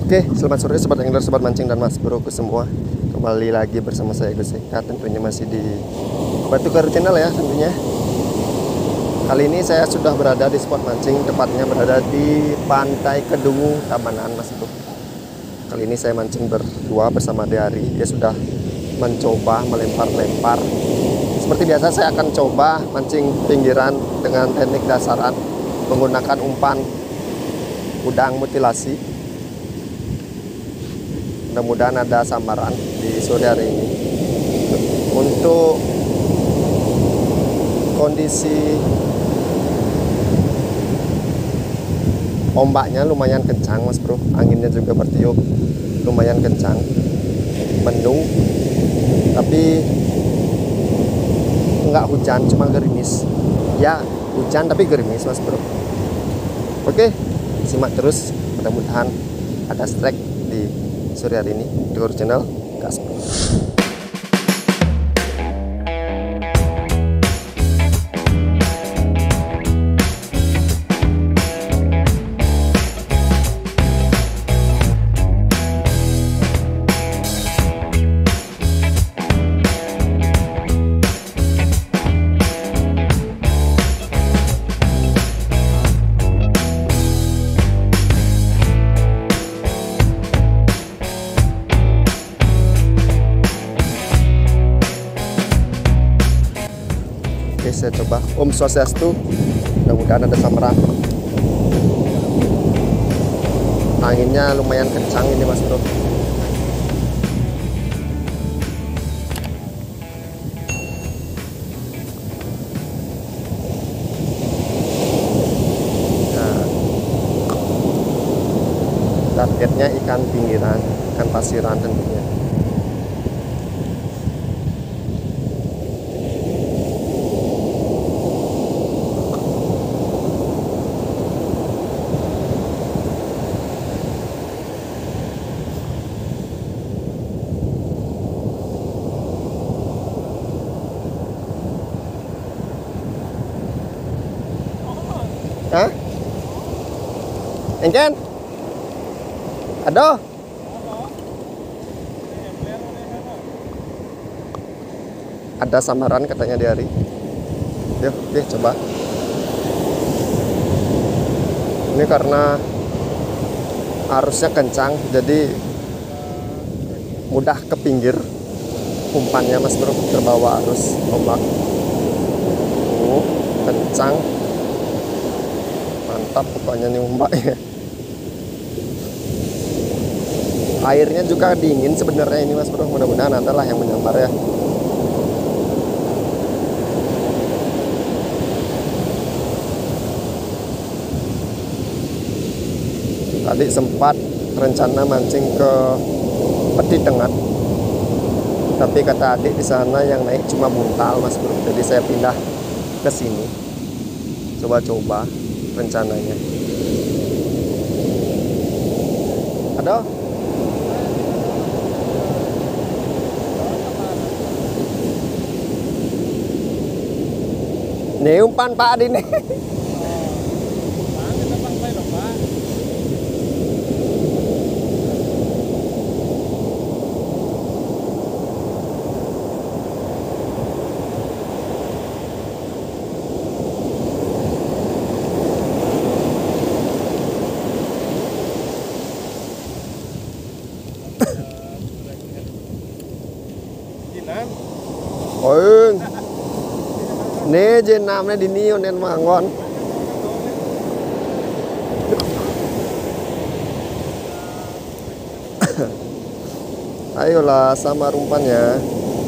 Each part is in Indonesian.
Oke, selamat sore sobat angler, sobat mancing dan mas broku semua. Kembali lagi bersama saya Gus Eka, tentunya masih di Batu Karu Channel ya tentunya. Kali ini saya sudah berada di spot mancing, tepatnya berada di Pantai Kedungu, Tabanan Mas Bro. Kali ini saya mancing berdua bersama Deari. Dia sudah mencoba melempar-lempar. Seperti biasa saya akan coba mancing pinggiran dengan teknik dasaran menggunakan umpan udang mutilasi. Mudah-mudahan ada samaran di sore hari ini. Untuk kondisi ombaknya lumayan kencang Mas Bro, anginnya juga bertiup lumayan kencang, mendung, tapi enggak hujan, cuma gerimis. Ya hujan tapi gerimis Mas Bro. Oke, simak terus, mudah-mudahan ada strike di sore hari ini di Karu Channel. Gas. Oke, saya coba. Om Swastiastu, mudah-mudahan ada samaran. Anginnya lumayan kencang ini Mas Bro. Nah, targetnya ikan pinggiran, ikan pasiran tentunya. Hah? Engken? Aduh. Ada samaran katanya di hari. Yuk, oke coba. Ini karena arusnya kencang, jadi mudah ke pinggir umpannya Mas Bro, terbawa arus ombak. Kencang. Mantap pokoknya nih ombaknya. Airnya juga dingin sebenarnya ini Mas Bro, mudah-mudahan adalah yang menyambar ya. Tadi sempat rencana mancing ke Peti Tengah, tapi kata adik di sana yang naik cuma buntal Mas Bro, jadi saya pindah ke sini. Coba-coba rencananya. Ada? Nih umpan Pak Adi nih. Ôi, nè trên Nam này đi nhiều nên mà ngon. Ayolah sama umpannya.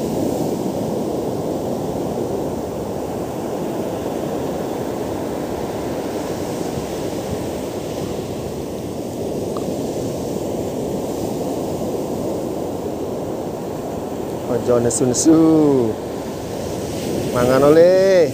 Ojo nesu-nesu. Mangan oleh.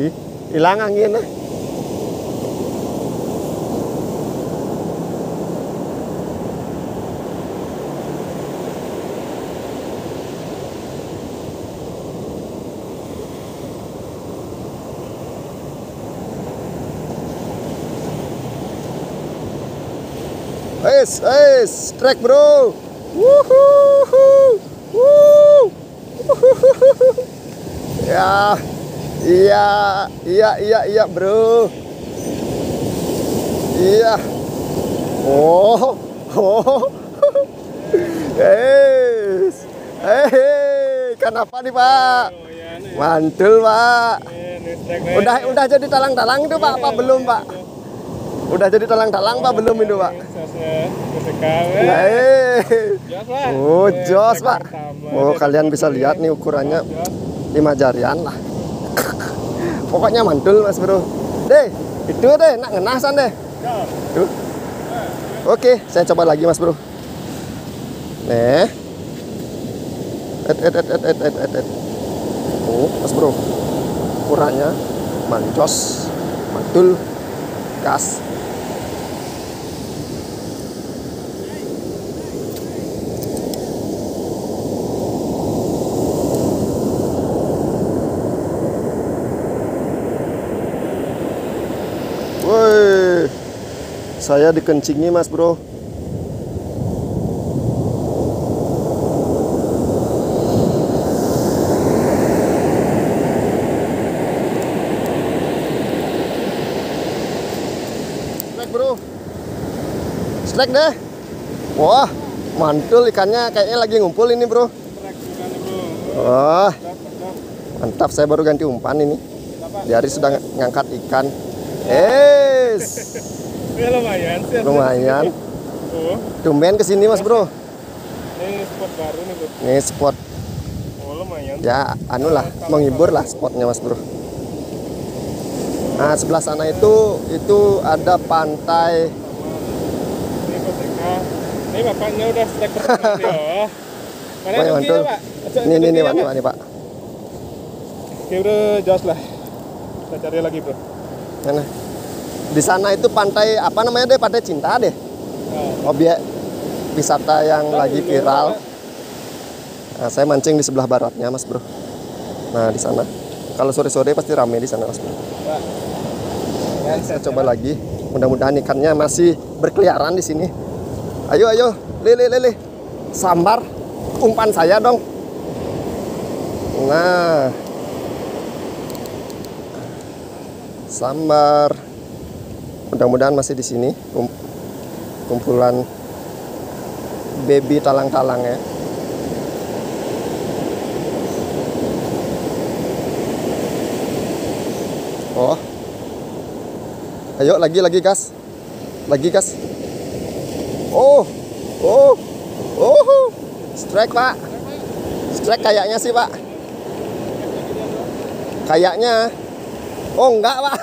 hilang angin. Strike bro. Wuhuhu. Wuh. Ya, iya bro. Iya. Oh. Kenapa nih Pak? Mantul Pak. Udah jadi talang-talang itu Pak? Apa belum Pak? Udah jadi talang-talang Pak belum itu Pak? Oh jos Pak. Oh kalian bisa lihat nih ukurannya 5 jarian lah. Pokoknya mantul Mas Bro. Itu deh nak ngenasan deh. Tuh. Oke, saya coba lagi Mas Bro. Nih. Oh Mas Bro, ukurannya mancos, mantul, gas. Woi, saya dikencingi Mas Bro. Bro, strike deh. Wah, mantul ikannya, kayaknya lagi ngumpul ini bro. Wah, mantap. Saya baru ganti umpan ini. Diari sudah ngangkat ikan. Lumayan. Tumben kesini Mas Bro. Ini spot baru nih bro. Ini spot. Oh lumayan. Ya, anu lah, menghibur lah spotnya Mas Bro. Nah, sebelah sana itu ada pantai. Ini koteka. Ini bapaknya udah strike pertama dia. Mana yang mantul? Pak? Ini Pak. Oke bro, jos lah. Kita cari lagi bro. Mana? Di sana itu pantai apa namanya deh? Pantai Cinta deh. Objek wisata yang lagi viral. Nah, saya mancing di sebelah baratnya Mas Bro. Nah, di sana. Kalau sore-sore pasti rame di sana Mas Bro. Saya coba lagi. Mudah-mudahan ikannya masih berkeliaran di sini. Ayo, lele. Sambar umpan saya dong. Nah. Sambar. Mudah-mudahan masih di sini. Kumpulan baby talang-talang ya. Oh. Ayo lagi gas. Oh. Strike Pak. Strike kayaknya sih Pak. Kayaknya. Oh enggak Pak.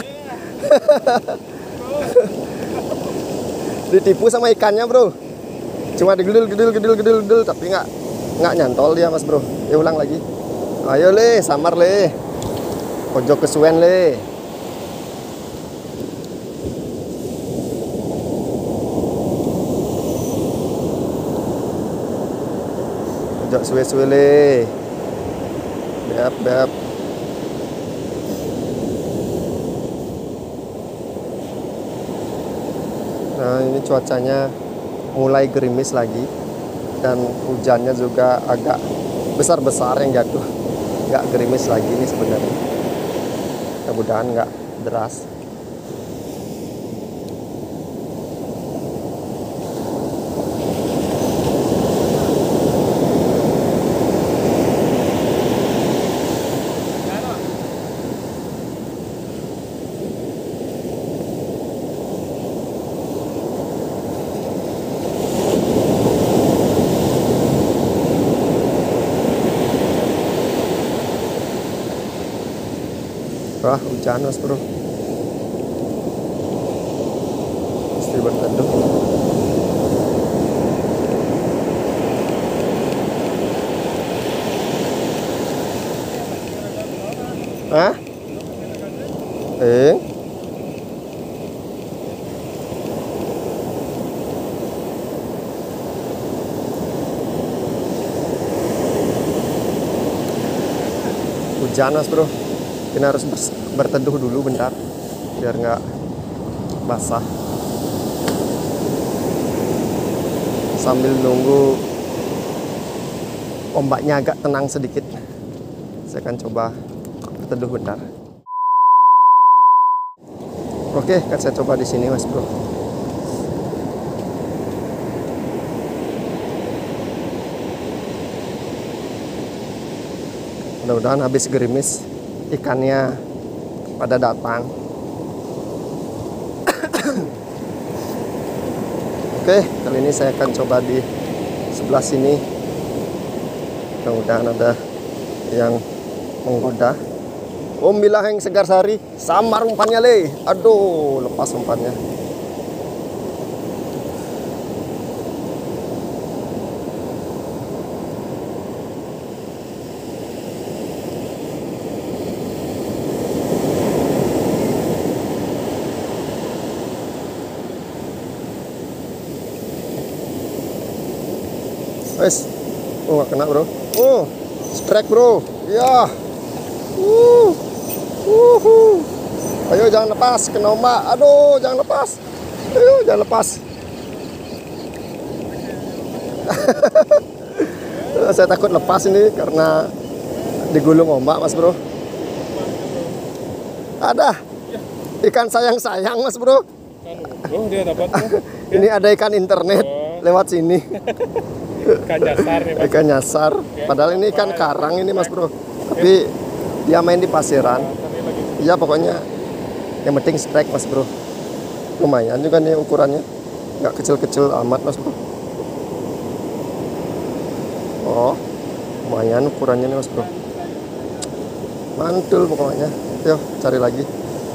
Ditipu sama ikannya bro. Cuma digedul tapi nggak nyantol dia Mas Bro. Ya ulang lagi. Ayo le, samar le. Ojo kesuwen le. Ojo suwe-suwe le. Beb. Nah, ini cuacanya mulai gerimis lagi dan hujannya juga agak besar-besar yang jatuh. Nggak gerimis lagi nih sebenarnya. Mudah-mudahan nggak deras. Wah, hujan Mas Bro. Mesti berteduh. Hah? hujan mas bro. Kita harus berteduh dulu bentar biar nggak basah. Sambil nunggu ombaknya agak tenang sedikit, saya akan coba berteduh bentar. Oke, kan saya coba di sini mas bro. Mudah-mudahan habis gerimis ikannya pada datang. Oke, kali ini saya akan coba di sebelah sini. Mudah-mudahan ada yang menggoda. Om Bilaheng Segar Sari, samar umpannya le. Aduh, lepas umpannya. Wes, oh nggak kena bro. Oh, strike bro. Ya. Ayo jangan lepas, kena ombak. Aduh, jangan lepas. Ayo jangan lepas. Saya takut lepas ini karena digulung ombak mas bro. Ada ikan sayang-sayang mas bro. Oh dia dapatnya. Ini ada ikan internet lewat sini. Ikan nyasar nih mas. Ikan nyasar. Padahal ini ikan karang ini mas bro. Tapi dia main di pasiran. Iya pokoknya yang penting strike mas bro. Lumayan juga nih ukurannya, nggak kecil-kecil amat mas bro. Oh lumayan ukurannya nih mas bro. Mantul pokoknya. Yuk cari lagi.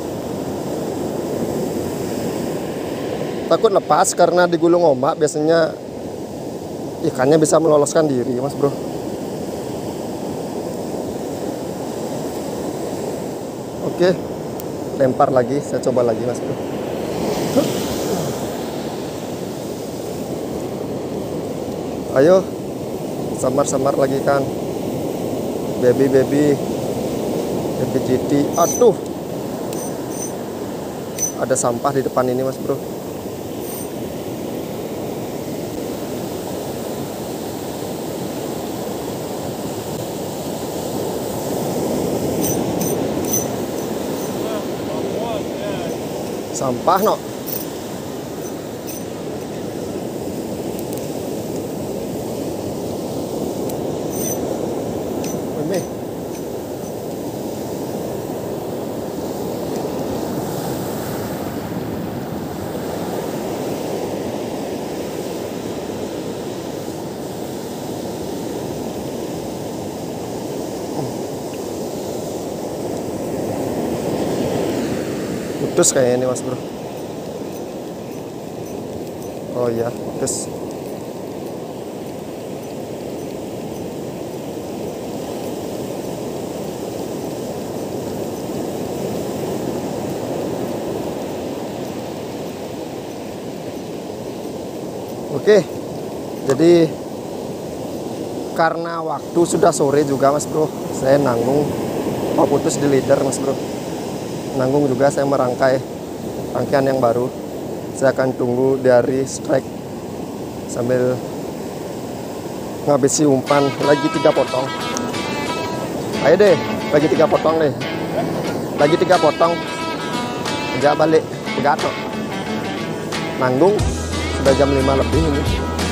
Takut lepas karena digulung ombak, biasanya ikannya bisa meloloskan diri mas bro. Oke, lempar lagi, saya coba lagi mas bro. Ayo, samar-samar lagi kan, baby GT. Aduh, ada sampah di depan ini mas bro. Sampah no. Ini. Putus kayaknya ini mas bro. Oh iya putus. Oke, jadi karena waktu sudah sore juga mas bro, saya nanggung. Oh putus di leader mas bro. Nanggung juga saya merangkai rangkaian yang baru. Saya akan tunggu dari strike sambil ngabisi umpan lagi 3 potong. Ayo deh, lagi 3 potong deh. Lagi 3 potong. Enggak balik, pegato. Nanggung sudah jam 5 lebih ini.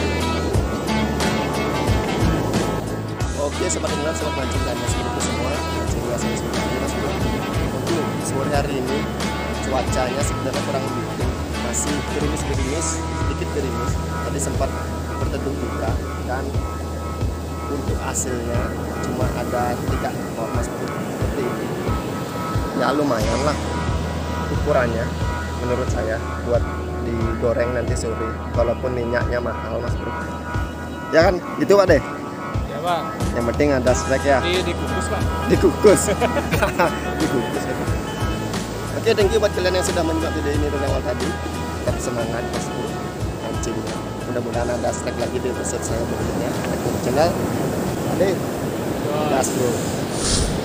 Oke, sobat dengar, sobat mancing dan mas bro semua. Mancing dua saya sudah mas bro. Untuk sore hari ini cuacanya sebenarnya kurang mendukung, masih gerimis-gerimis, sedikit gerimis. Tadi sempat berteduh juga dan untuk hasilnya cuma ada 3 ekor mas bro. Seperti ini. Ya lumayan lah ukurannya menurut saya buat digoreng nanti sore, walaupun minyaknya mahal mas bro. Ya kan, gitu pak deh. Ya pak. Yang penting ada strike ya. Dikukus pak. Dikukus. Dikukus ya. Oke, thank you buat kalian yang sudah menonton video ini dari awal tadi. Tetap semangat mas bro mancingnya. Mudah-mudahan ada strike lagi di episode saya berikutnya. Channel Ade. Gas bro.